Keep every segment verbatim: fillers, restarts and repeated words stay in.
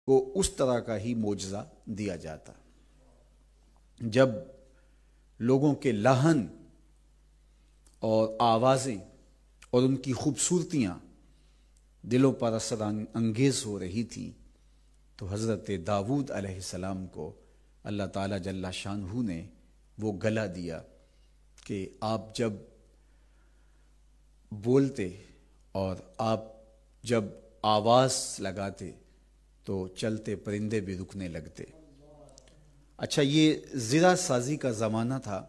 کو اس طرح کا ہی معجزہ دیا جاتا۔ جب لوگوں کے لحن اور آوازیں اور ان کی خوبصورتیاں دلوں پر اثر انگیز ہو رہی تھیں تو حضرت داؤد علیہ السلام کو اللہ تعالیٰ جل شانہ نے وہ گلا دیا کہ آپ جب بولتے اور آپ جب آواز لگاتے تو چلتے پرندے بھی رکنے لگتے۔ اچھا، یہ زرہ سازی کا زمانہ تھا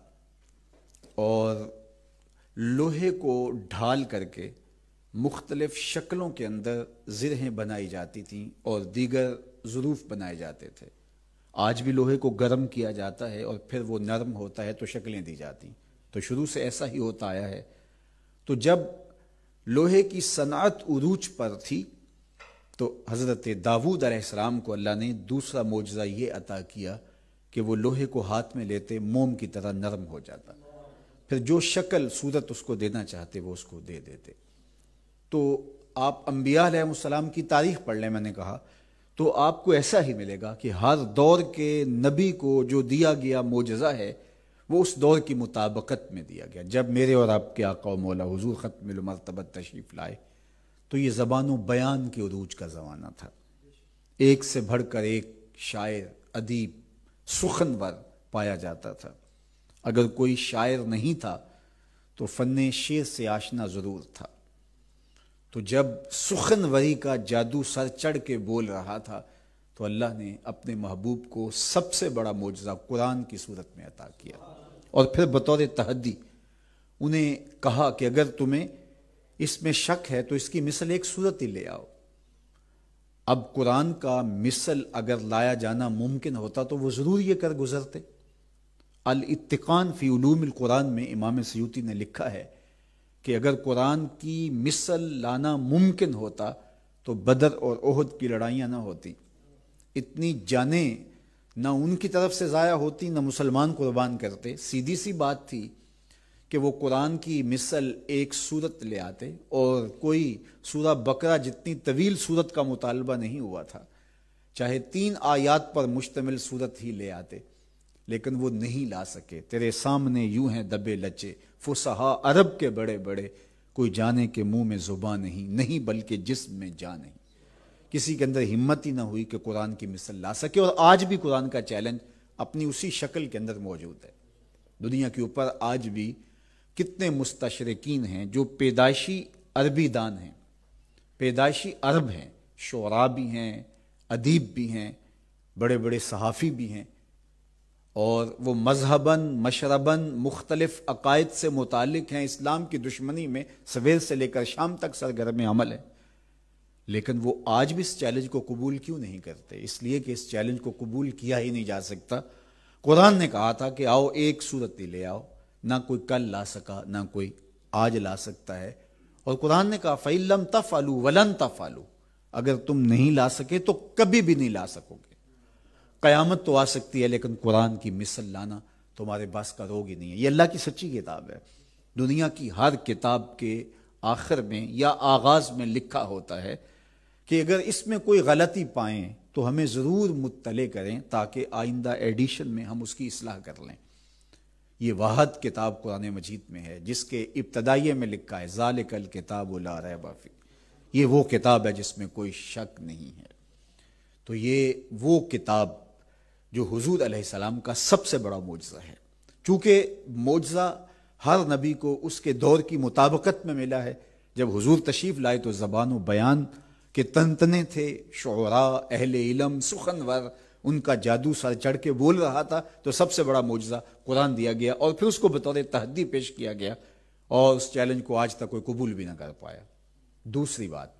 اور لوہے کو ڈھال کر کے مختلف شکلوں کے اندر زرہیں بنائی جاتی تھیں اور دیگر ظروف بنائے جاتے تھے۔ آج بھی لوہے کو گرم کیا جاتا ہے اور پھر وہ نرم ہوتا ہے تو شکلیں دی جاتی، تو شروع سے ایسا ہی ہوتا آیا ہے۔ تو جب لوہے کی صنعت عروج پر تھی تو حضرت داؤد علیہ السلام کو اللہ نے دوسرا معجزہ یہ عطا کیا کہ وہ لوہے کو ہاتھ میں لیتے موم کی طرح نرم ہو جاتا، پھر جو شکل صورت اس کو دینا چاہتے وہ اس کو دے دیتے۔ تو آپ انبیاء علیہ السلام کی تاریخ پڑھ لیں، میں نے کہا، تو آپ کو ایسا ہی ملے گا کہ ہر دور کے نبی کو جو دیا گیا معجزہ ہے وہ اس دور کی مطابقت میں دیا گیا۔ جب میرے اور آپ کے آقا و مولا حضور ختم المرتبت تشریف لائے تو یہ زبان و بیان کے عروج کا زمانہ تھا۔ ایک سے بڑھ کر ایک شاعر، ادیب، سخنور پایا جاتا تھا۔ اگر کوئی شاعر نہیں تھا تو فن شعر سے آشنا ضرور تھا۔ تو جب سخنوری کا جادو سر چڑھ کے بول رہا تھا تو اللہ نے اپنے محبوب کو سب سے بڑا معجزہ قرآن کی صورت میں عطا کیا، اور پھر بطور تحدی انہیں کہا کہ اگر تمہیں اس میں شک ہے تو اس کی مثل ایک صورت ہی لے آؤ۔ اب قرآن کا مثل اگر لایا جانا ممکن ہوتا تو وہ ضرور یہ کر گزرتے۔ الاتقان فی علوم القرآن میں امام سیوطی نے لکھا ہے کہ اگر قرآن کی مثل لانا ممکن ہوتا تو بدر اور احد کی لڑائیاں نہ ہوتی، اتنی جانیں نہ ان کی طرف سے ضائع ہوتی نہ مسلمان قربان کرتے۔ سیدھی سی بات تھی کہ وہ قرآن کی مثل ایک سورت لے آتے، اور کوئی سورہ بقرہ جتنی طویل سورت کا مطالبہ نہیں ہوا تھا، چاہے تین آیات پر مشتمل سورت ہی لے آتے، لیکن وہ نہیں لا سکے۔ تیرے سامنے یوں ہیں دبے لچے فصحا عرب کے بڑے بڑے، کوئی جانے کے منہ میں زبان نہیں، نہیں بلکہ جسم میں جان نہیں۔ کسی کے اندر ہمت ہی نہ ہوئی کہ قرآن کی مثل لا سکے، اور آج بھی قرآن کا چیلنج اپنی اسی شکل کے اندر موجود ہے۔ دنیا کے اوپر آج بھی کتنے مستشرقین ہیں جو پیدائشی عربی دان ہیں، پیدائشی عرب ہیں، شعراء بھی ہیں، ادیب بھی ہیں، بڑے بڑے صحافی بھی ہیں، اور وہ مذہباً مشرباً مختلف عقائد سے متعلق ہیں، اسلام کی دشمنی میں سویر سے لے کر شام تک سرگرم عمل ہے، لیکن وہ آج بھی اس چیلنج کو قبول کیوں نہیں کرتے؟ اس لیے کہ اس چیلنج کو قبول کیا ہی نہیں جا سکتا۔ قرآن نے کہا تھا کہ آؤ ایک صورت ہی لے آؤ، نہ کوئی کل لا سکا نہ کوئی آج لا سکتا ہے، اور قرآن نے کہا فَإِن لَمْ تَفْعَلُوا وَلَن تَفْعَلُوا، اگر تم نہیں لا سکے تو کبھی بھی نہیں لا سکو گے۔ قیامت تو آ سکتی ہے لیکن قرآن کی مثل لانا تمہارے بس کا روگ ہی نہیں ہے۔ یہ اللہ کی سچی کتاب ہے۔ دنیا کی ہر کتاب کے آخر میں یا آغاز میں لکھا ہوتا ہے کہ اگر اس میں کوئی غلطی پائیں تو ہمیں ضرور مطلع کریں تاکہ آئندہ ایڈیشن میں ہم اس کی اصلاح کر لیں۔ یہ واحد کتاب قرآن مجید میں ہے جس کے ابتدائیے میں لکھا ہے ذالک الکتاب لا ریب فیہ، یہ وہ کتاب ہے جس میں کوئی شک نہیں ہے۔ تو یہ وہ کتاب جو حضور علیہ السلام کا سب سے بڑا معجزہ ہے۔ چونکہ معجزہ ہر نبی کو اس کے دور کی مطابقت میں ملا ہے۔ جب حضور تشریف لائے تو زبان و بیان کے تنتنے تھے، شعراء، اہل علم، سخنور، ان کا جادو سر چڑھ کے بول رہا تھا، تو سب سے بڑا معجزہ قرآن دیا گیا، اور پھر اس کو بطور تحدی پیش کیا گیا، اور اس چیلنج کو آج تک کوئی قبول بھی نہ کر پایا۔ دوسری بات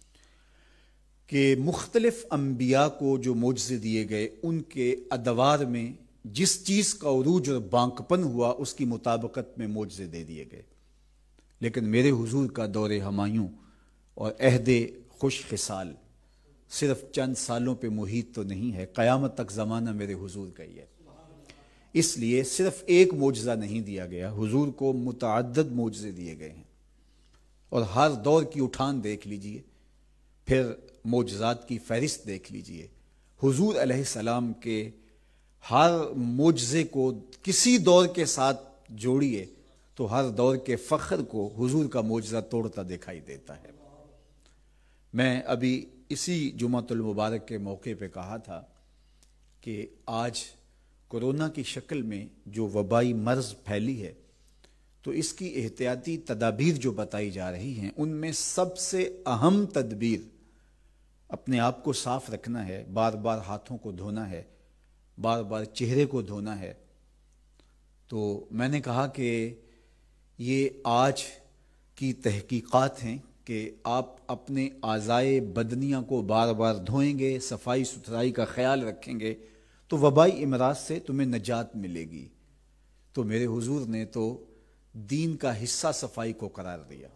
کہ مختلف انبیاء کو جو معجزے دیے گئے ان کے ادوار میں جس چیز کا عروج اور بانکپن ہوا اس کی مطابقت میں معجزے دے دیے گئے، لیکن میرے حضور کا دور ہمایوں اور عہد خوش خصال صرف چند سالوں پہ محیط تو نہیں ہے، قیامت تک زمانہ میرے حضور کا ہی ہے۔ اس لیے صرف ایک معجزہ نہیں دیا گیا، حضور کو متعدد معجزے دیے گئے ہیں، اور ہر دور کی اٹھان دیکھ لیجئے، پھر معجزات کی فہرست دیکھ لیجئے، حضور علیہ السلام کے ہر معجزے کو کسی دور کے ساتھ جوڑیے تو ہر دور کے فخر کو حضور کا معجزہ توڑتا دکھائی دیتا ہے۔ میں ابھی اسی جمعۃ المبارک کے موقع پہ کہا تھا کہ آج کورونا کی شکل میں جو وبائی مرض پھیلی ہے تو اس کی احتیاطی تدابیر جو بتائی جا رہی ہیں ان میں سب سے اہم تدبیر اپنے آپ کو صاف رکھنا ہے، بار بار ہاتھوں کو دھونا ہے، بار بار چہرے کو دھونا ہے۔ تو میں نے کہا کہ یہ آج کی تحقیقات ہیں کہ آپ اپنے اعضائے بدنیہ کو بار بار دھوئیں گے، صفائی ستھرائی کا خیال رکھیں گے تو وبائی امراض سے تمہیں نجات ملے گی۔ تو میرے حضور نے تو دین کا حصہ صفائی کو قرار دیا،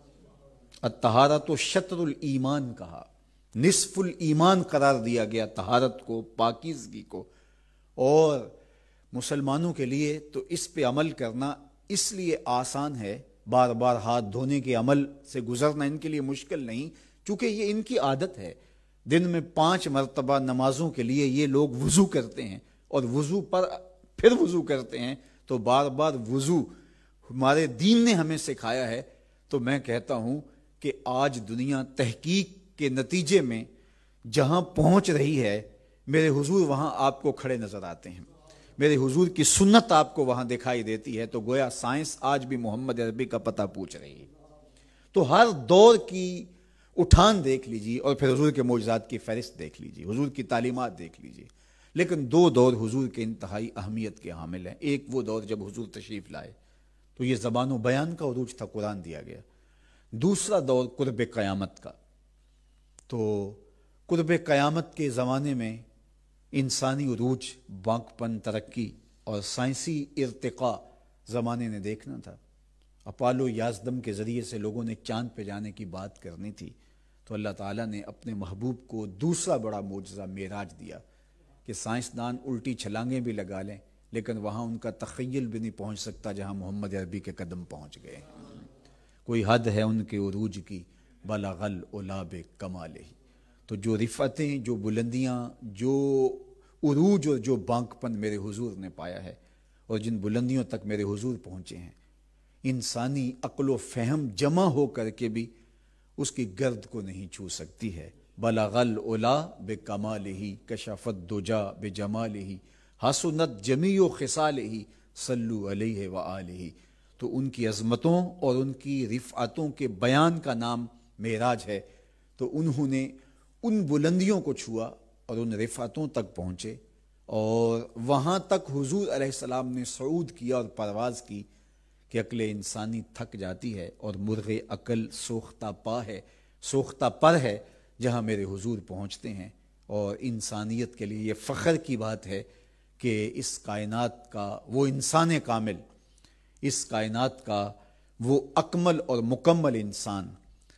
الطہارۃ شطر الایمان کہا، نصف الایمان قرار دیا گیا طہارت کو، پاکیزگی کو۔ اور مسلمانوں کے لیے تو اس پہ عمل کرنا اس لیے آسان ہے، بار بار ہاتھ دھونے کے عمل سے گزرنا ان کے لیے مشکل نہیں، چونکہ یہ ان کی عادت ہے۔ دن میں پانچ مرتبہ نمازوں کے لیے یہ لوگ وضو کرتے ہیں اور وضو پر پھر وضو کرتے ہیں، تو بار بار وضو ہمارے دین نے ہمیں سکھایا ہے۔ تو میں کہتا ہوں کہ آج دنیا تحقیق کے نتیجے میں جہاں پہنچ رہی ہے، میرے حضور وہاں آپ کو کھڑے نظر آتے ہیں، میرے حضور کی سنت آپ کو وہاں دکھائی دیتی ہے۔ تو گویا سائنس آج بھی محمد عربی کا پتہ پوچھ رہی ہے۔ تو ہر دور کی اٹھان دیکھ لیجیے اور پھر حضور کے معجزات کی فہرست دیکھ لیجیے، حضور کی تعلیمات دیکھ لیجیے۔ لیکن دو دور حضور کے انتہائی اہمیت کے حامل ہیں۔ ایک وہ دور جب حضور تشریف لائے تو یہ زبان و بیان کا عروج تھا، قرآن دیا گیا۔ دوسرا دور قرب قیامت کا۔ تو قرب قیامت کے زمانے میں انسانی عروج، بانکپن، ترقی اور سائنسی ارتقاء زمانے نے دیکھنا تھا۔ اپالو یازدم کے ذریعے سے لوگوں نے چاند پہ جانے کی بات کرنی تھی، تو اللہ تعالیٰ نے اپنے محبوب کو دوسرا بڑا معجزہ معراج دیا کہ سائنسدان الٹی چھلانگیں بھی لگا لیں لیکن وہاں ان کا تخیل بھی نہیں پہنچ سکتا جہاں محمد عربی کے قدم پہنچ گئے۔ کوئی حد ہے ان کے عروج کی، بلغ العلا بکمالہ۔ تو جو رفعتیں، جو بلندیاں، جو عروج اور جو بانکپن میرے حضور نے پایا ہے اور جن بلندیوں تک میرے حضور پہنچے ہیں، انسانی عقل و فہم جمع ہو کر کے بھی اس کی گرد کو نہیں چھو سکتی ہے۔ بلغ العلا بکمالہ، کشف الدجا بجمالہ، حسنت جمیع خصالہ، صلو علیہ وآلہ۔ تو ان کی عظمتوں اور ان کی رفعتوں کے بیان کا نام معراج ہے۔ تو انہوں نے ان بلندیوں کو چھوا اور ان رفعتوں تک پہنچے، اور وہاں تک حضور علیہ السلام نے صعود کیا اور پرواز کی کہ عقل انسانی تھک جاتی ہے اور مرغ عقل سوختہ پا ہے، سوختہ پر ہے جہاں میرے حضور پہنچتے ہیں۔ اور انسانیت کے لیے یہ فخر کی بات ہے کہ اس کائنات کا وہ انسان کامل، اس کائنات کا وہ اکمل اور مکمل انسان،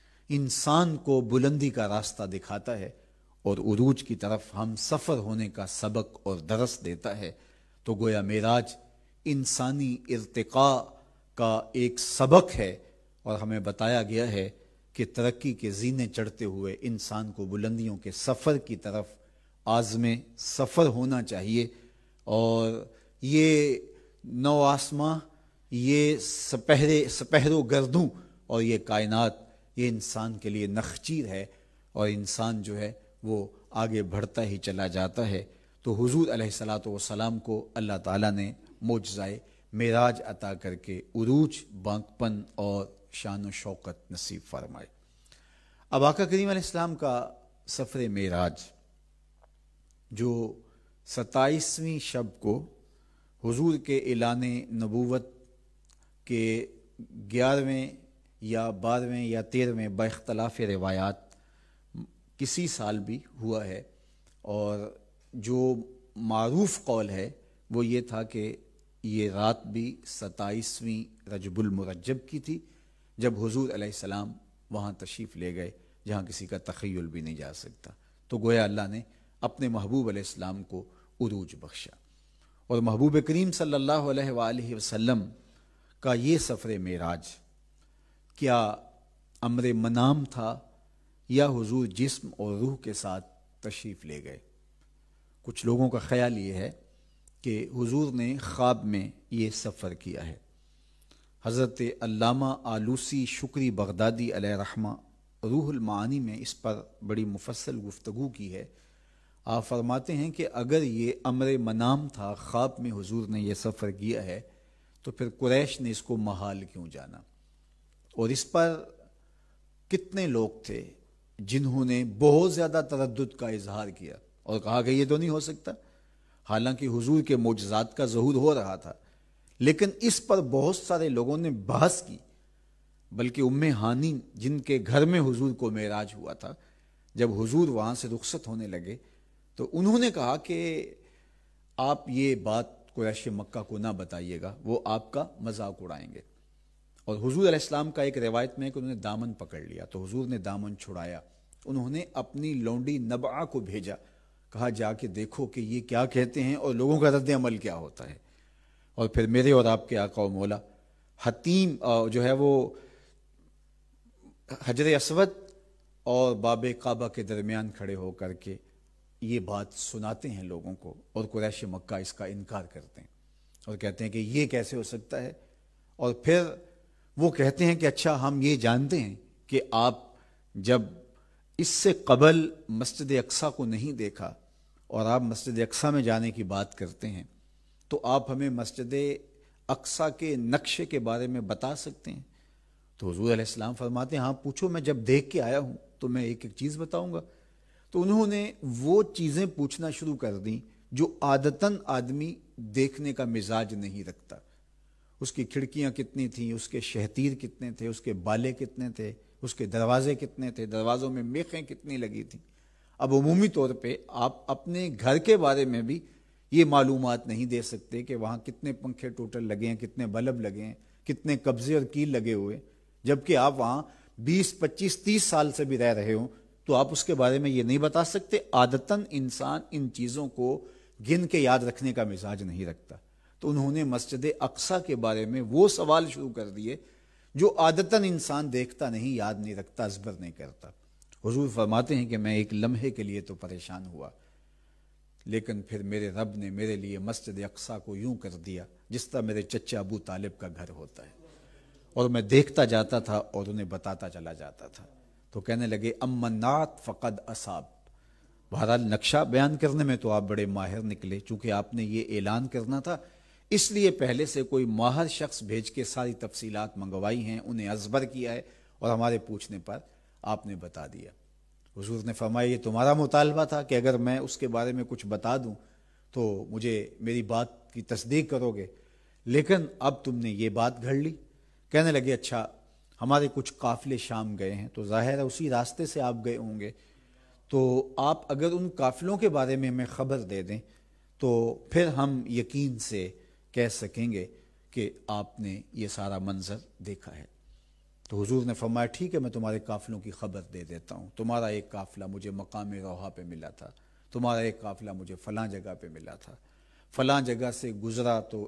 انسان کو بلندی کا راستہ دکھاتا ہے اور عروج کی طرف ہم سفر ہونے کا سبق اور درس دیتا ہے۔ تو گویا معراج انسانی ارتقاء کا ایک سبق ہے اور ہمیں بتایا گیا ہے کہ ترقی کے زینے چڑھتے ہوئے انسان کو بلندیوں کے سفر کی طرف عازم سفر ہونا چاہیے۔ اور یہ نو آسماں، یہ سپہرے سپہر و گردوں اور یہ کائنات، یہ انسان کے لیے نخچیر ہے اور انسان جو ہے وہ آگے بڑھتا ہی چلا جاتا ہے۔ تو حضور علیہ الصلاۃ والسلام کو اللہ تعالیٰ نے معجزۂ معراج عطا کر کے عروج، بانکپن اور شان و شوکت نصیب فرمائے۔ اب آقا کریم علیہ السلام کا سفر معراج جو ستائیسویں شب کو حضور کے اعلان نبوت کے گیارہویں یا بارہویں یا تیرہویں باختلاف روایات کسی سال بھی ہوا ہے، اور جو معروف قول ہے وہ یہ تھا کہ یہ رات بھی ستائیسویں رجب المرجب کی تھی جب حضور علیہ السلام وہاں تشریف لے گئے جہاں کسی کا تخیل بھی نہیں جا سکتا۔ تو گویا اللہ نے اپنے محبوب علیہ السلام کو عروج بخشا، اور محبوب کریم صلی اللہ علیہ وآلہ وسلم کا یہ سفر معراج کیا امر منام تھا یا حضور جسم اور روح کے ساتھ تشریف لے گئے؟ کچھ لوگوں کا خیال یہ ہے کہ حضور نے خواب میں یہ سفر کیا ہے۔ حضرت علامہ آلوسی شکری بغدادی علیہ رحمہ روح المعانی میں اس پر بڑی مفصل گفتگو کی ہے۔ آپ فرماتے ہیں کہ اگر یہ امر منام تھا، خواب میں حضور نے یہ سفر کیا ہے، تو پھر قریش نے اس کو محال کیوں جانا؟ اور اس پر کتنے لوگ تھے جنہوں نے بہت زیادہ تردد کا اظہار کیا اور کہا کہ یہ تو نہیں ہو سکتا، حالانکہ حضور کے معجزات کا ظہور ہو رہا تھا۔ لیکن اس پر بہت سارے لوگوں نے بحث کی، بلکہ ام ہانی جن کے گھر میں حضور کو معراج ہوا تھا، جب حضور وہاں سے رخصت ہونے لگے تو انہوں نے کہا کہ آپ یہ بات قریش مکہ کو نہ بتائیے گا، وہ آپ کا مذاق اڑائیں گے۔ اور حضور علیہ السلام کا ایک روایت میں ہے کہ انہوں نے دامن پکڑ لیا، تو حضور نے دامن چھڑایا، انہوں نے اپنی لونڈی نبعہ کو بھیجا، کہا جا کے دیکھو کہ یہ کیا کہتے ہیں اور لوگوں کا رد عمل کیا ہوتا ہے۔ اور پھر میرے اور آپ کے آقا و مولا حتیم جو ہے وہ حجر اسود اور باب کعبہ کے درمیان کھڑے ہو کر کے یہ بات سناتے ہیں لوگوں کو، اور قریش مکہ اس کا انکار کرتے ہیں اور کہتے ہیں کہ یہ کیسے ہو سکتا ہے۔ اور پھر وہ کہتے ہیں کہ اچھا ہم یہ جانتے ہیں کہ آپ جب اس سے قبل مسجد اقصیٰ کو نہیں دیکھا اور آپ مسجد اقصیٰ میں جانے کی بات کرتے ہیں، تو آپ ہمیں مسجد اقصیٰ کے نقشے کے بارے میں بتا سکتے ہیں؟ تو حضور علیہ السلام فرماتے ہیں ہاں پوچھو، میں جب دیکھ کے آیا ہوں تو میں ایک ایک چیز بتاؤں گا۔ تو انہوں نے وہ چیزیں پوچھنا شروع کر دیں جو عادتاً آدمی دیکھنے کا مزاج نہیں رکھتا۔ اس کی کھڑکیاں کتنی تھیں، اس کے شہتیر کتنے تھے، اس کے بالے کتنے تھے، اس کے دروازے کتنے تھے، دروازوں میں میخیں کتنی لگی تھیں۔ اب عمومی طور پہ آپ اپنے گھر کے بارے میں بھی یہ معلومات نہیں دے سکتے کہ وہاں کتنے پنکھے ٹوٹل لگے ہیں، کتنے بلب لگے ہیں، کتنے قبضے اور کیل لگے ہوئے، جبکہ آپ وہاں بیس پچیس تیس سال سے بھی رہ رہے ہوں تو آپ اس کے بارے میں یہ نہیں بتا سکتے۔ عادتاً انسان ان چیزوں کو گن کے یاد رکھنے کا مزاج نہیں رکھتا۔ تو انہوں نے مسجد اقصیٰ کے بارے میں وہ سوال شروع کر دیے جو عادتاً انسان دیکھتا نہیں، یاد نہیں رکھتا، ازبر نہیں کرتا۔ حضور فرماتے ہیں کہ میں ایک لمحے کے لیے تو پریشان ہوا، لیکن پھر میرے رب نے میرے لیے مسجد اقصیٰ کو یوں کر دیا جس طرح میرے چچا ابو طالب کا گھر ہوتا ہے، اور میں دیکھتا جاتا تھا اور انہیں بتاتا چلا جاتا تھا۔ تو کہنے لگے امنات فقد اصاب۔ بہرحال نقشہ بیان کرنے میں تو آپ بڑے ماہر نکلے، چونکہ آپ نے یہ اعلان کرنا تھا، اس لیے پہلے سے کوئی ماہر شخص بھیج کے ساری تفصیلات منگوائی ہیں، انہیں ازبر کیا ہے، اور ہمارے پوچھنے پر آپ نے بتا دیا۔ حضور نے فرمایا یہ تمہارا مطالبہ تھا کہ اگر میں اس کے بارے میں کچھ بتا دوں تو مجھے میری بات کی تصدیق کرو گے، لیکن اب تم نے یہ بات گھڑ لی۔ کہنے لگے اچھا ہمارے کچھ قافلے شام گئے ہیں، تو ظاہر ہے اسی راستے سے آپ گئے ہوں گے، تو آپ اگر ان قافلوں کے بارے میں ہمیں خبر دے دیں تو پھر ہم یقین سے کہہ سکیں گے کہ آپ نے یہ سارا منظر دیکھا ہے۔ تو حضور نے فرمایا ٹھیک ہے، میں تمہارے قافلوں کی خبر دے دیتا ہوں۔ تمہارا ایک قافلہ مجھے مقام روحا پہ ملا تھا، تمہارا ایک قافلہ مجھے فلاں جگہ پہ ملا تھا، فلاں جگہ سے گزرا تو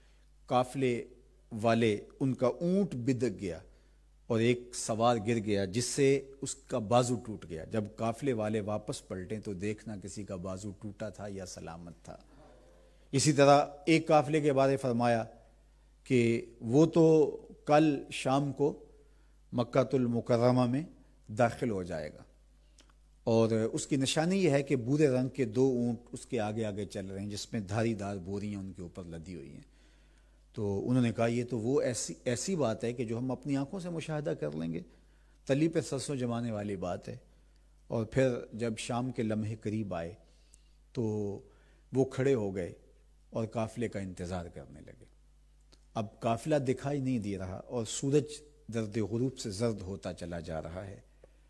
قافلے والے ان کا اونٹ بدک گیا اور ایک سوار گر گیا جس سے اس کا بازو ٹوٹ گیا۔ جب قافلے والے واپس پلٹیں تو دیکھنا کسی کا بازو ٹوٹا تھا یا سلامت تھا۔ اسی طرح ایک قافلے کے بارے فرمایا کہ وہ تو کل شام کو مکہ المکرمہ میں داخل ہو جائے گا، اور اس کی نشانی یہ ہے کہ بھورے رنگ کے دو اونٹ اس کے آگے آگے چل رہے ہیں جس میں دھاری دار بوریاں ان کے اوپر لدی ہوئی ہیں۔ تو انہوں نے کہا یہ تو وہ ایسی ایسی بات ہے کہ جو ہم اپنی آنکھوں سے مشاہدہ کر لیں گے، تلی پہ سرسوں جمانے والی بات ہے۔ اور پھر جب شام کے لمحے قریب آئے تو وہ کھڑے ہو گئے اور قافلے کا انتظار کرنے لگے۔ اب قافلہ دکھائی نہیں دے رہا اور سورج درد غروب سے زرد ہوتا چلا جا رہا ہے۔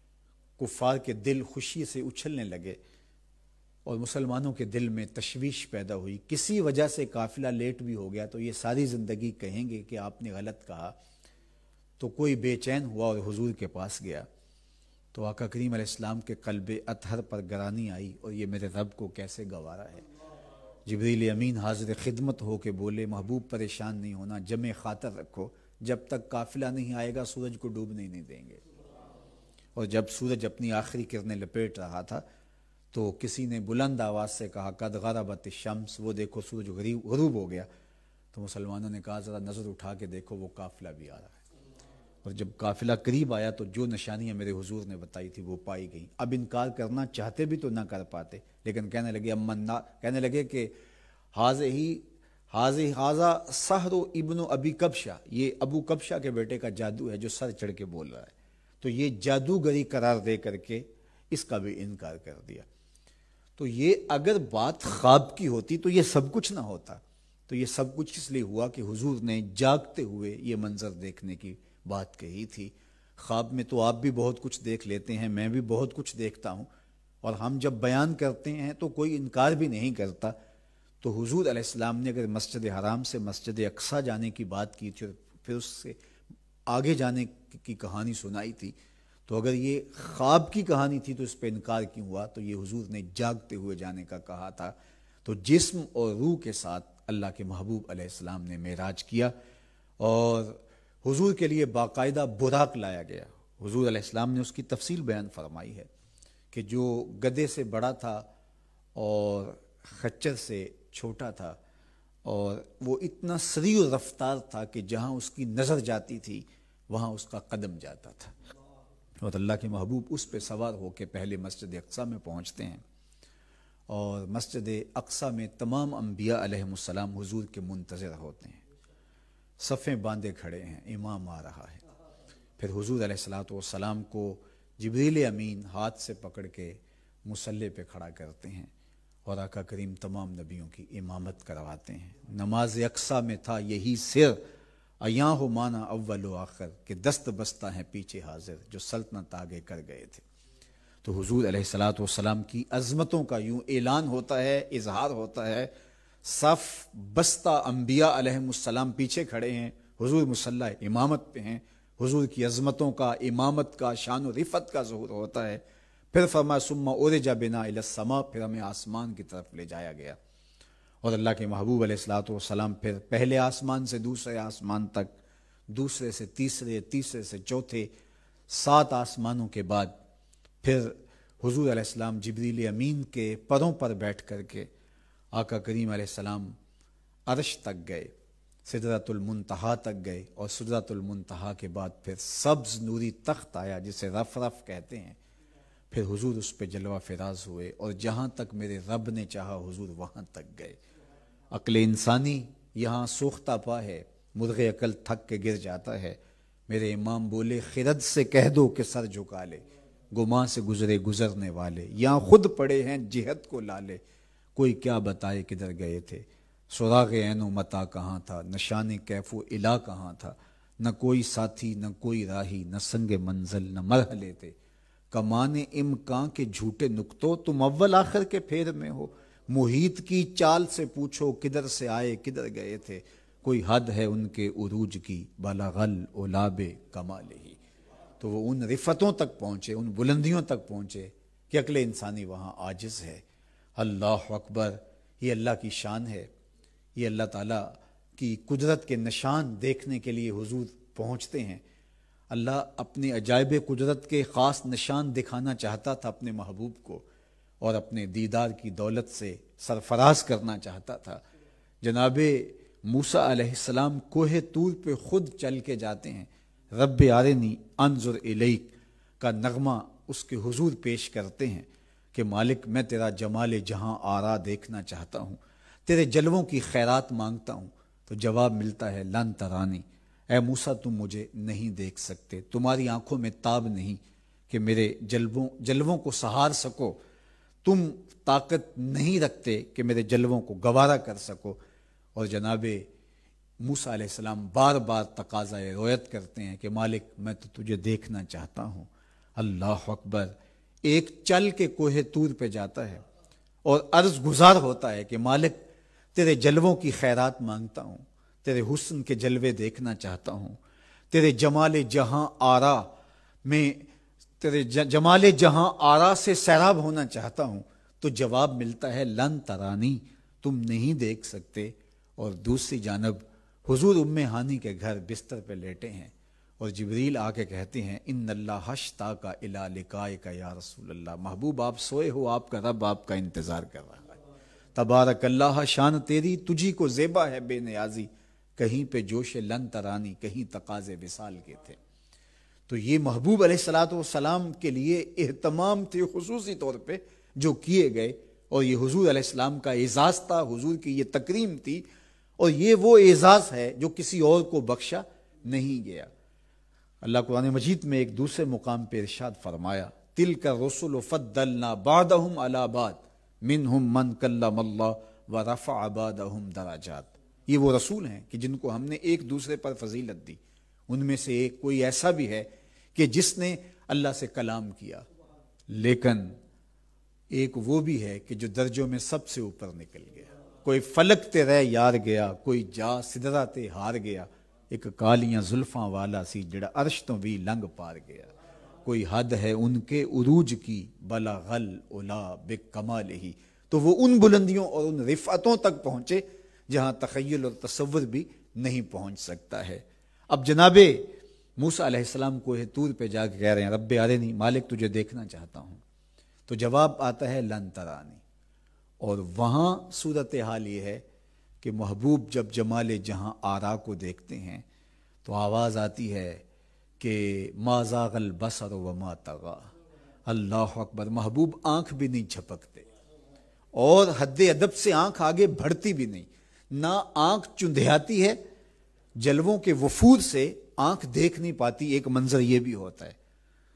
کفار کے دل خوشی سے اچھلنے لگے اور مسلمانوں کے دل میں تشویش پیدا ہوئی۔ کسی وجہ سے قافلہ لیٹ بھی ہو گیا تو یہ ساری زندگی کہیں گے کہ آپ نے غلط کہا۔ تو کوئی بے چین ہوا اور حضور کے پاس گیا تو آقا کریم علیہ السلام کے قلب اطہر پر گرانی آئی، اور یہ میرے رب کو کیسے گوارا ہے۔ جبریل امین حاضر خدمت ہو کے بولے محبوب پریشان نہیں ہونا، جمع خاطر رکھو، جب تک قافلہ نہیں آئے گا سورج کو ڈوبنے نہیں دیں گے۔ اور جب سورج اپنی آخری کرنیں لپیٹ رہا تھا تو کسی نے بلند آواز سے کہا قد غربت الشمس، وہ دیکھو سورج غروب غروب ہو گیا. تو مسلمانوں نے کہا ذرا نظر اٹھا کے دیکھو وہ قافلہ بھی آ رہا ہے. اور جب قافلہ قریب آیا تو جو نشانیاں میرے حضور نے بتائی تھی وہ پائی گئیں. اب انکار کرنا چاہتے بھی تو نہ کر پاتے، لیکن کہنے لگے امنا کہنے لگے کہ حاضر ہی حاضر حاضہ سحر ابن ابی کبشہ، یہ ابو کبشہ کے بیٹے کا جادو ہے جو سر چڑھ کے بول رہا ہے. تو یہ جادوگری قرار دے کر کے اس کا بھی انکار کر دیا. تو یہ اگر بات خواب کی ہوتی تو یہ سب کچھ نہ ہوتا. تو یہ سب کچھ اس لیے ہوا کہ حضور نے جاگتے ہوئے یہ منظر دیکھنے کی بات کہی تھی. خواب میں تو آپ بھی بہت کچھ دیکھ لیتے ہیں، میں بھی بہت کچھ دیکھتا ہوں، اور ہم جب بیان کرتے ہیں تو کوئی انکار بھی نہیں کرتا. تو حضور علیہ السلام نے اگر مسجد حرام سے مسجد اقصیٰ جانے کی بات کی تھی اور پھر اس سے آگے جانے کی کہانی سنائی تھی، تو اگر یہ خواب کی کہانی تھی تو اس پہ انکار کیوں ہوا؟ تو یہ حضور نے جاگتے ہوئے جانے کا کہا تھا. تو جسم اور روح کے ساتھ اللہ کے محبوب علیہ السلام نے معراج کیا، اور حضور کے لیے باقاعدہ براق لایا گیا. حضور علیہ السلام نے اس کی تفصیل بیان فرمائی ہے کہ جو گدھے سے بڑا تھا اور خچر سے چھوٹا تھا، اور وہ اتنا سریع و رفتار تھا کہ جہاں اس کی نظر جاتی تھی وہاں اس کا قدم جاتا تھا. اور اللہ کے محبوب اس پہ سوار ہو کے پہلے مسجد اقصیٰ میں پہنچتے ہیں، اور مسجد اقصیٰ میں تمام انبیاء علیہم السلام حضور کے منتظر ہوتے ہیں. صفیں باندھے کھڑے ہیں، امام آ رہا ہے. پھر حضور علیہ الصلوۃ والسلام کو جبریل امین ہاتھ سے پکڑ کے مصلی پہ کھڑا کرتے ہیں، اور آقا کریم تمام نبیوں کی امامت کرواتے ہیں. نماز اقصیٰ میں تھا یہی سر، ایاں ہو مانا اول و آخر، کہ دست بستہ ہیں پیچھے حاضر جو سلطنت آگے کر گئے تھے. تو حضور علیہ الصلوۃ والسلام کی عظمتوں کا یوں اعلان ہوتا ہے، اظہار ہوتا ہے. صف بستہ انبیاء علیہم السلام پیچھے کھڑے ہیں، حضور مصلی امامت پہ ہیں. حضور کی عظمتوں کا، امامت کا، شان و رفت کا ظہور ہوتا ہے. پھر فرمایا ثم عرج بنا الی السماء، پھر ہمیں آسمان کی طرف لے جایا گیا. اور اللہ کے محبوب علیہ الصلوۃ والسلام پھر پہلے آسمان سے دوسرے آسمان تک، دوسرے سے تیسرے، تیسرے سے چوتھے، سات آسمانوں کے بعد پھر حضور علیہ السلام جبریل امین کے پروں پر بیٹھ کر کے آقا کریم علیہ السلام عرش تک گئے، سدرۃ المنتہا تک گئے، اور سدرۃ المنتہا کے بعد پھر سبز نوری تخت آیا جسے رف رف کہتے ہیں. پھر حضور اس پہ جلوہ فراز ہوئے، اور جہاں تک میرے رب نے چاہا حضور وہاں تک گئے. عقل انسانی یہاں سوختہ پا ہے، مرغ عقل تھک کے گر جاتا ہے. میرے امام بولے خرد سے کہہ دو کہ سر جھکا لے، گماں سے گزرے گزرنے والے، یہاں خود پڑے ہیں جہت کو لالے، کوئی کیا بتائے کدھر گئے تھے. سراغ عین و متا کہاں تھا، نشان کیف و الا کہاں تھا، نہ کوئی ساتھی نہ کوئی راہی، نہ سنگ منزل نہ مرحلے تھے. کمانے امکان کے جھوٹے نکتوں، تم اول آخر کے پھیر میں ہو. محیط کی چال سے پوچھو کدھر سے آئے کدھر گئے تھے، کوئی حد ہے ان کے عروج کی، بلغل اولاب کمال ہی. تو وہ ان رفتوں تک پہنچے، ان بلندیوں تک پہنچے کہ عقل انسانی وہاں عاجز ہے. اللہ اکبر، یہ اللہ کی شان ہے. یہ اللہ تعالیٰ کی قدرت کے نشان دیکھنے کے لیے حضور پہنچتے ہیں. اللہ اپنے عجائب قدرت کے خاص نشان دکھانا چاہتا تھا اپنے محبوب کو، اور اپنے دیدار کی دولت سے سرفراز کرنا چاہتا تھا. جناب موسیٰ علیہ السلام کوہ طور پہ خود چل کے جاتے ہیں. رب آرنی انظر الیک کا نغمہ اس کے حضور پیش کرتے ہیں کہ مالک میں تیرا جمال جہاں آرا دیکھنا چاہتا ہوں، تیرے جلووں کی خیرات مانگتا ہوں. تو جواب ملتا ہے لن ترانی، اے موسیٰ تم مجھے نہیں دیکھ سکتے، تمہاری آنکھوں میں تاب نہیں کہ میرے جلووں جلووں کو سہار سکو، تم طاقت نہیں رکھتے کہ میرے جلووں کو گوارا کر سکو. اور جناب موسیٰ علیہ السلام بار بار تقاضۂ رویت کرتے ہیں کہ مالک میں تو تجھے دیکھنا چاہتا ہوں. اللہ اکبر، ایک چل کے کوہ طور پہ جاتا ہے اور عرض گزار ہوتا ہے کہ مالک تیرے جلووں کی خیرات مانگتا ہوں، تیرے حسن کے جلوے دیکھنا چاہتا ہوں، تیرے جمال جہاں آرا میں تیرے جمال جہاں آرا سے سیراب ہونا چاہتا ہوں. تو جواب ملتا ہے لن ترانی، تم نہیں دیکھ سکتے. اور دوسری جانب حضور ام ہانی کے گھر بستر پہ لیٹے ہیں، اور جبریل آ کے کہتے ہیں ان اللہ اشتاق الی لقائک یا رسول اللہ، محبوب آپ سوئے ہو، آپ کا رب آپ کا انتظار کر رہا ہے۔ تبارک اللہ، شان تیری تجھی کو زیبا ہے بے نیازی، کہیں پہ جوش لن ترانی، کہیں تقاضے وصال کے تھے۔ تو یہ محبوب علیہ الصلوۃ والسلام کے لیے اہتمام تھے خصوصی طور پہ جو کیے گئے، اور یہ حضور علیہ السلام کا اعزاز تھا، حضور کی یہ تکریم تھی، اور یہ وہ اعزاز ہے جو کسی اور کو بخشا نہیں گیا۔ اللہ قرآن مجید میں ایک دوسرے مقام پہ ارشاد فرمایا تلک الرسل فضلنا بعضهم علی بعض منہم من کلم اللہ ورفع بعضهم درجات۔ یہ وہ رسول ہیں کہ جن کو ہم نے ایک دوسرے پر فضیلت دی، ان میں سے ایک کوئی ایسا بھی ہے کہ جس نے اللہ سے کلام کیا، لیکن ایک وہ بھی ہے کہ جو درجوں میں سب سے اوپر نکل گیا۔ کوئی فلک تے رہ یار گیا، کوئی جا سدرا تے ہار گیا، ایک کالیاں زلفاں والا سی جڑا عرش تو بھی لنگ پار گیا۔ کوئی حد ہے ان کے عروج کی بلغل الا بکمال ہی، تو وہ ان بلندیوں اور ان رفعتوں تک پہنچے جہاں تخیل اور تصور بھی نہیں پہنچ سکتا ہے۔ اب جناب موسیٰ علیہ السلام کوہ طور پہ جا کے کہہ رہے ہیں رب ارنی، مالک تجھے دیکھنا چاہتا ہوں، تو جواب آتا ہے لن ترانی۔ اور وہاں صورتحال یہ ہے کہ محبوب جب جمال جہاں آرا کو دیکھتے ہیں تو آواز آتی ہے کہ ما زاغ البصر وما طغی، اللہ اکبر۔ محبوب آنکھ بھی نہیں جھپکتے، اور حد ادب سے آنکھ آگے بڑھتی بھی نہیں، نہ آنکھ چندھیاتی ہے، جلووں کے وفور سے آنکھ دیکھ نہیں پاتی۔ ایک منظر یہ بھی ہوتا ہے،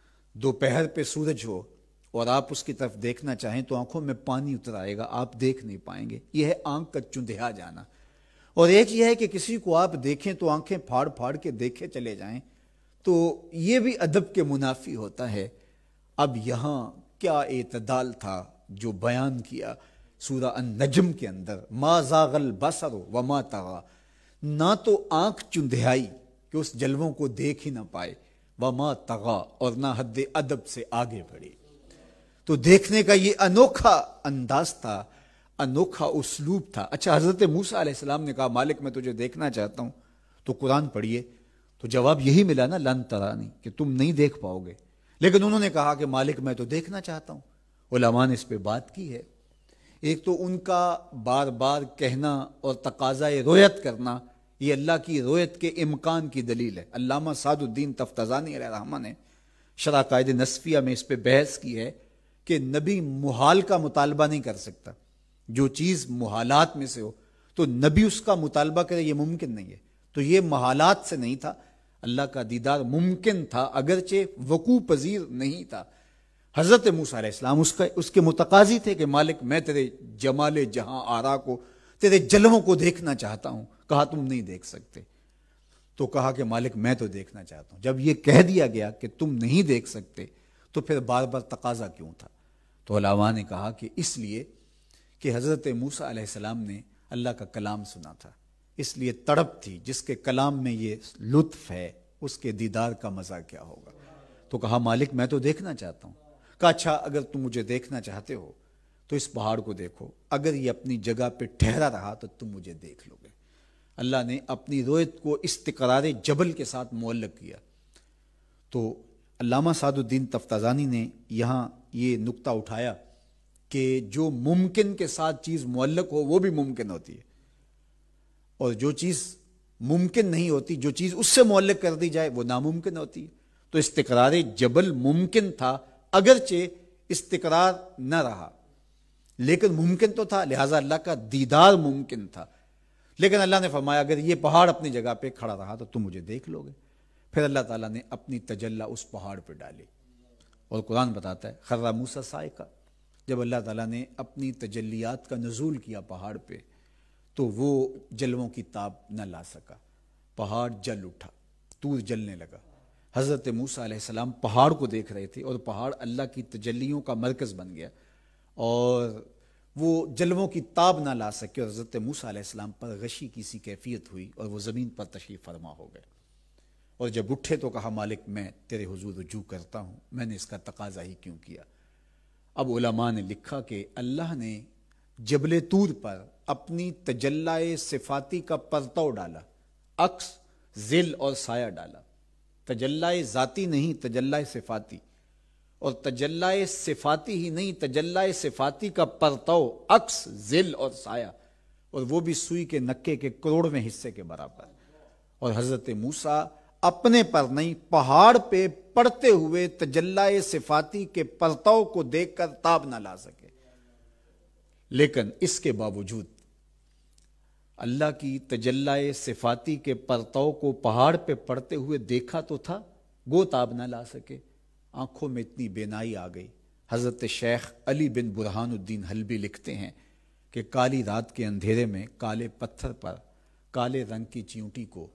دوپہر پہ سورج ہو اور آپ اس کی طرف دیکھنا چاہیں تو آنکھوں میں پانی اتر آئے گا، آپ دیکھ نہیں پائیں گے، یہ ہے آنکھ کا چندھیا جانا۔ اور ایک یہ ہے کہ کسی کو آپ دیکھیں تو آنکھیں پھاڑ پھاڑ کے دیکھے چلے جائیں، تو یہ بھی ادب کے منافی ہوتا ہے۔ اب یہاں کیا اعتدال تھا جو بیان کیا سورہ النجم کے اندر، ما زاغ البصر وما طغی، نہ تو آنکھ چندھیائی کہ اس جلووں کو دیکھ ہی نہ پائے، وما طغی، اور نہ حد ادب سے آگے بڑھی۔ تو دیکھنے کا یہ انوکھا انداز تھا، انوکھا اسلوب تھا۔ اچھا، حضرت موسیٰ علیہ السلام نے کہا مالک میں تجھے دیکھنا چاہتا ہوں، تو قرآن پڑھیے، تو جواب یہی ملا نا لن ترانی، کہ تم نہیں دیکھ پاؤ گے۔ لیکن انہوں نے کہا کہ مالک میں تو دیکھنا چاہتا ہوں۔ علماء نے اس پہ بات کی ہے، ایک تو ان کا بار بار کہنا اور تقاضۂ رویت کرنا یہ اللہ کی رویت کے امکان کی دلیل ہے۔ علامہ سعد الدین تفتزانی علیہ رحمہ نے شرح قائد نصفیہ میں اس پہ بحث کی ہے کہ نبی محال کا مطالبہ نہیں کر سکتا، جو چیز محالات میں سے ہو تو نبی اس کا مطالبہ کرے، یہ ممکن نہیں ہے۔ تو یہ محالات سے نہیں تھا، اللہ کا دیدار ممکن تھا اگرچہ وقوع پذیر نہیں تھا۔ حضرت موسیٰ علیہ السلام اس کا اس کے متقاضی تھے کہ مالک میں تیرے جمال جہاں آرا کو، تیرے جلووں کو دیکھنا چاہتا ہوں۔ کہا تم نہیں دیکھ سکتے، تو کہا کہ مالک میں تو دیکھنا چاہتا ہوں۔ جب یہ کہہ دیا گیا کہ تم نہیں دیکھ سکتے تو پھر بار بار تقاضا کیوں تھا؟ تو علماء نے کہا کہ اس لیے کہ حضرت موسیٰ علیہ السلام نے اللہ کا کلام سنا تھا، اس لیے تڑپ تھی، جس کے کلام میں یہ لطف ہے اس کے دیدار کا مزہ کیا ہوگا۔ تو کہا مالک میں تو دیکھنا چاہتا ہوں۔ کہا اچھا، اگر تم مجھے دیکھنا چاہتے ہو تو اس پہاڑ کو دیکھو، اگر یہ اپنی جگہ پہ ٹھہرا رہا تو تم مجھے دیکھ لو گے۔ اللہ نے اپنی رویت کو استقرار جبل کے ساتھ معلق کیا۔ تو علامہ سعد الدین تفتزانی نے یہاں یہ نقطہ اٹھایا کہ جو ممکن کے ساتھ چیز معلق ہو وہ بھی ممکن ہوتی ہے، اور جو چیز ممکن نہیں ہوتی، جو چیز اس سے معلق کر دی جائے وہ ناممکن ہوتی ہے۔ تو استقرار جبل ممکن تھا اگرچہ استقرار نہ رہا، لیکن ممکن تو تھا، لہٰذا اللہ کا دیدار ممکن تھا۔ لیکن اللہ نے فرمایا اگر یہ پہاڑ اپنی جگہ پہ کھڑا رہا تو تم مجھے دیکھ لو گے۔ پھر اللہ تعالیٰ نے اپنی تجلی اس پہاڑ پہ ڈالی، اور قرآن بتاتا ہے خر موسیٰ صاعقہ، جب اللہ تعالیٰ نے اپنی تجلیات کا نزول کیا پہاڑ پہ تو وہ جلووں کی تاب نہ لا سکا، پہاڑ جل اٹھا، طور جلنے لگا۔ حضرت موسیٰ علیہ السلام پہاڑ کو دیکھ رہے تھے، اور پہاڑ اللہ کی تجلیوں کا مرکز بن گیا، اور وہ جلووں کی تاب نہ لا سکے، اور حضرت موسیٰ علیہ السلام پر غشی کی سی کیفیت ہوئی اور وہ زمین پر تشریف فرما ہو گئے۔ اور جب اٹھے تو کہا مالک میں تیرے حضور رجوع کرتا ہوں، میں نے اس کا تقاضا ہی کیوں کیا۔ اب علماء نے لکھا کہ اللہ نے جبل طور پر اپنی تجلی صفاتی کا پرتو ڈالا، عکس، ظل اور سایہ ڈالا، تجلی ذاتی نہیں، تجلی صفاتی، اور تجلی صفاتی ہی نہیں، تجلی صفاتی کا پرتو، عکس، ظل اور سایہ، اور وہ بھی سوئی کے نکے کے کروڑویں حصے کے برابر۔ اور حضرت موسیٰ اپنے پر نہیں، پہاڑ پہ پڑتے ہوئے تجلی صفاتی کے پرتو کو دیکھ کر تاب نہ لا سکے، لیکن اس کے باوجود اللہ کی تجلی صفاتی کے پرتو کو پہاڑ پہ پڑتے ہوئے دیکھا تو تھا، گو تاب نہ لا سکے، آنکھوں میں اتنی بینائی آ گئی۔ حضرت شیخ علی بن برہان الدین حلبی لکھتے ہیں کہ کالی رات کے اندھیرے میں کالے پتھر پر کالے رنگ کی چیونٹی کو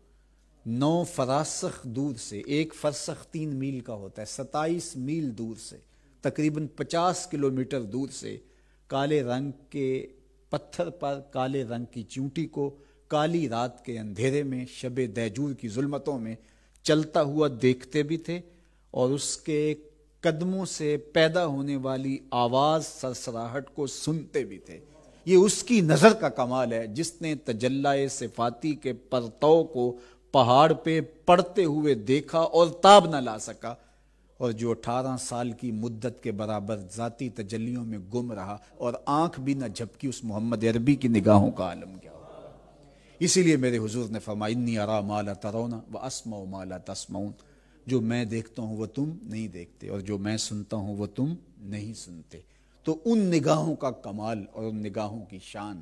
نو فراسخ دور سے، ایک فرسخ تین میل کا ہوتا ہے، ستائیس میل دور سے، تقریباً پچاس کلومیٹر دور سے کالے رنگ کے پتھر پر کالے رنگ کی چیونٹی کو کالی رات کے اندھیرے میں شب دیجور کی ظلمتوں میں چلتا ہوا دیکھتے بھی تھے، اور اس کے قدموں سے پیدا ہونے والی آواز سرسراہٹ کو سنتے بھی تھے۔ یہ اس کی نظر کا کمال ہے جس نے تجلی صفاتی کے پرتو کو پہاڑ پہ پڑتے ہوئے دیکھا اور تاب نہ لا سکا، اور جو اٹھارہ سال کی مدت کے برابر ذاتی تجلیوں میں گم رہا اور آنکھ بھی نہ جھپکی، اس محمد عربی کی نگاہوں کا عالم کیا ہوگا۔ اسی لیے میرے حضور نے فرمایا انی ارا ما لا ترون واسمع ما لا تسمعون، جو میں دیکھتا ہوں وہ تم نہیں دیکھتے، اور جو میں سنتا ہوں وہ تم نہیں سنتے۔ تو ان نگاہوں کا کمال اور ان نگاہوں کی شان،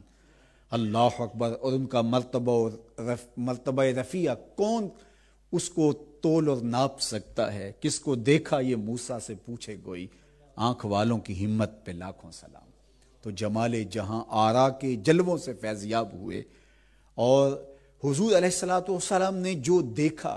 اللہ اکبر، اور ان کا مرتبہ اور رف مرتبہ رفیع کون اس کو تول اور ناپ سکتا ہے؟ کس کو دیکھا یہ موسیٰ سے پوچھے کوئی، آنکھ والوں کی ہمت پہ لاکھوں سلام۔ تو جمال جہاں آرا کے جلووں سے فیضیاب ہوئے، اور حضور علیہ الصلوۃ والسلام نے جو دیکھا،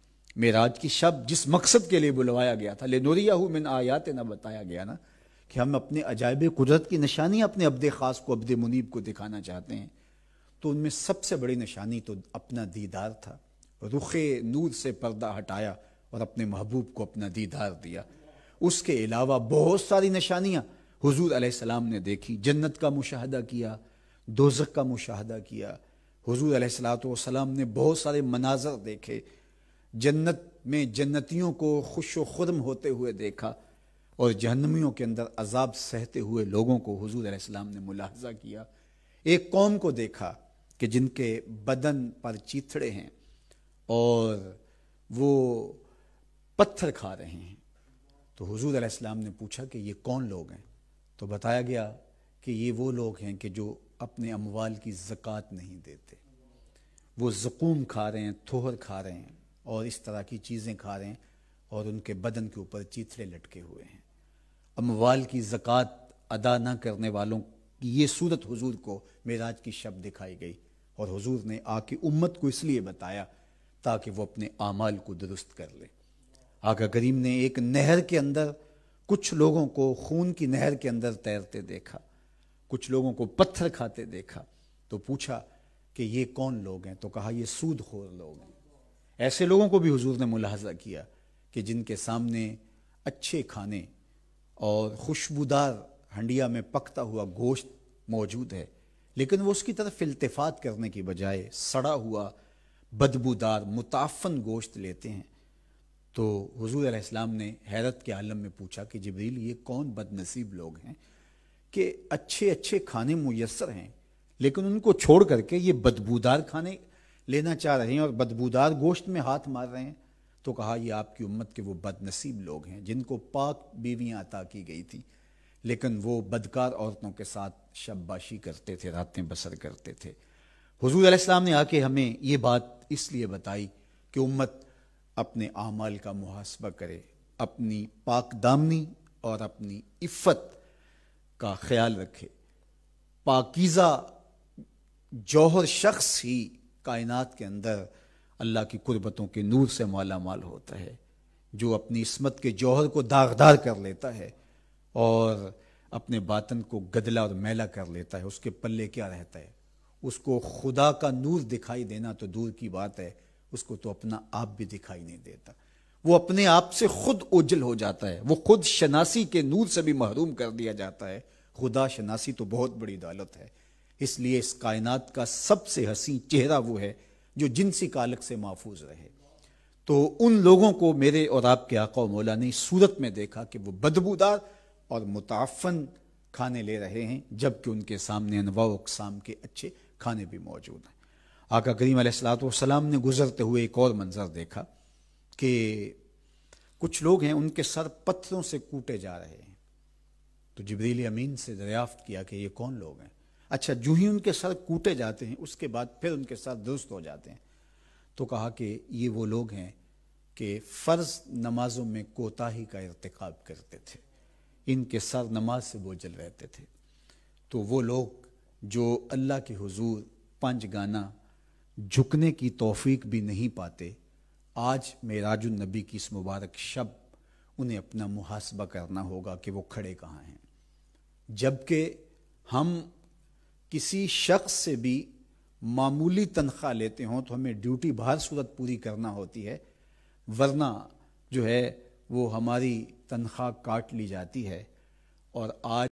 معراج کی شب جس مقصد کے لیے بلوایا گیا تھا، لِنُرِيَهُ مِنْ آیاتنا، بتایا گیا نا کہ ہم اپنے عجائب قدرت کی نشانیاں اپنے عبد خاص کو، عبد منیب کو دکھانا چاہتے ہیں، تو ان میں سب سے بڑی نشانی تو اپنا دیدار تھا۔ رخ نور سے پردہ ہٹایا اور اپنے محبوب کو اپنا دیدار دیا۔ اس کے علاوہ بہت ساری نشانیاں حضور علیہ السلام نے دیکھی، جنت کا مشاہدہ کیا، دوزخ کا مشاہدہ کیا۔ حضور علیہ الصلوۃ والسلام نے بہت سارے مناظر دیکھے، جنت میں جنتیوں کو خوش و خرم ہوتے ہوئے دیکھا، اور جہنمیوں کے اندر عذاب سہتے ہوئے لوگوں کو حضور علیہ السلام نے ملاحظہ کیا۔ ایک قوم کو دیکھا کہ جن کے بدن پر چیتھڑے ہیں اور وہ پتھر کھا رہے ہیں، تو حضور علیہ السلام نے پوچھا کہ یہ کون لوگ ہیں؟ تو بتایا گیا کہ یہ وہ لوگ ہیں کہ جو اپنے اموال کی زکوٰۃ نہیں دیتے، وہ زقوم کھا رہے ہیں، تھوہر کھا رہے ہیں، اور اس طرح کی چیزیں کھا رہے ہیں، اور ان کے بدن کے اوپر چیتھڑے لٹکے ہوئے ہیں۔ اموال کی زکوٰۃ ادا نہ کرنے والوں کی یہ صورت حضور کو معراج کی شب دکھائی گئی، اور حضور نے آ کے امت کو اس لیے بتایا تاکہ وہ اپنے اعمال کو درست کر لے۔ آقا کریم نے ایک نہر کے اندر کچھ لوگوں کو خون کی نہر کے اندر تیرتے دیکھا، کچھ لوگوں کو پتھر کھاتے دیکھا، تو پوچھا کہ یہ کون لوگ ہیں؟ تو کہا یہ سود خور لوگ ہیں۔ ایسے لوگوں کو بھی حضور نے ملاحظہ کیا کہ جن کے سامنے اچھے کھانے اور خوشبودار ہنڈیا میں پکتا ہوا گوشت موجود ہے، لیکن وہ اس کی طرف التفات کرنے کی بجائے سڑا ہوا بدبودار متعفن گوشت لیتے ہیں۔ تو حضور علیہ السلام نے حیرت کے عالم میں پوچھا کہ جبریل، یہ کون بد نصیب لوگ ہیں کہ اچھے اچھے کھانے میسر ہیں لیکن ان کو چھوڑ کر کے یہ بدبودار کھانے لینا چاہ رہے ہیں اور بدبودار گوشت میں ہاتھ مار رہے ہیں؟ تو کہا یہ آپ کی امت کے وہ بد نصیب لوگ ہیں جن کو پاک بیویاں عطا کی گئی تھیں، لیکن وہ بدکار عورتوں کے ساتھ شب باشی کرتے تھے، راتیں بسر کرتے تھے۔ حضور علیہ السلام نے آ کے ہمیں یہ بات اس لیے بتائی کہ امت اپنے اعمال کا محاسبہ کرے، اپنی پاک دامنی اور اپنی عفت کا خیال رکھے۔ پاکیزہ جوہر شخص ہی کائنات کے اندر اللہ کی قربتوں کے نور سے مالا مال ہوتا ہے۔ جو اپنی عصمت کے جوہر کو داغدار کر لیتا ہے اور اپنے باطن کو گدلا اور میلا کر لیتا ہے، اس کے پلے کیا رہتا ہے؟ اس کو خدا کا نور دکھائی دینا تو دور کی بات ہے، اس کو تو اپنا آپ بھی دکھائی نہیں دیتا۔ وہ اپنے آپ سے خود اوجل ہو جاتا ہے، وہ خود شناسی کے نور سے بھی محروم کر دیا جاتا ہے۔ خدا شناسی تو بہت بڑی دولت ہے، اس لیے اس کائنات کا سب سے حسین چہرہ وہ ہے جو جنسی کالک سے محفوظ رہے۔ تو ان لوگوں کو میرے اور آپ کے آقا و مولا نے اس صورت میں دیکھا کہ وہ بدبودار اور متعفن کھانے لے رہے ہیں، جبکہ ان کے سامنے انواع و اقسام کے اچھے کھانے بھی موجود ہیں۔ آقا کریم علیہ الصلوۃ والسلام نے گزرتے ہوئے ایک اور منظر دیکھا کہ کچھ لوگ ہیں، ان کے سر پتھروں سے کوٹے جا رہے ہیں۔ تو جبریل امین سے دریافت کیا کہ یہ کون لوگ ہیں؟ اچھا، جو ہی ان کے سر کوٹے جاتے ہیں اس کے بعد پھر ان کے سر درست ہو جاتے ہیں۔ تو کہا کہ یہ وہ لوگ ہیں کہ فرض نمازوں میں کوتاہی کا ارتکاب کرتے تھے، ان کے سر نماز سے بوجھل رہتے تھے۔ تو وہ لوگ جو اللہ کے حضور پنج گانا جھکنے کی توفیق بھی نہیں پاتے، آج معراج النبی کی اس مبارک شب انہیں اپنا محاسبہ کرنا ہوگا کہ وہ کھڑے کہاں ہیں۔ جبکہ ہم کسی شخص سے بھی معمولی تنخواہ لیتے ہوں تو ہمیں ڈیوٹی بہر صورت پوری کرنا ہوتی ہے، ورنہ جو ہے وہ ہماری تنخواہ کاٹ لی جاتی ہے۔ اور آج